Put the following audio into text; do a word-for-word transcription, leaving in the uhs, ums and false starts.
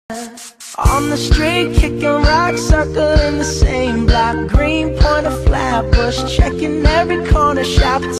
On the street, kicking rocks, circling the same block. Green point, a flat bush, checking every corner shop.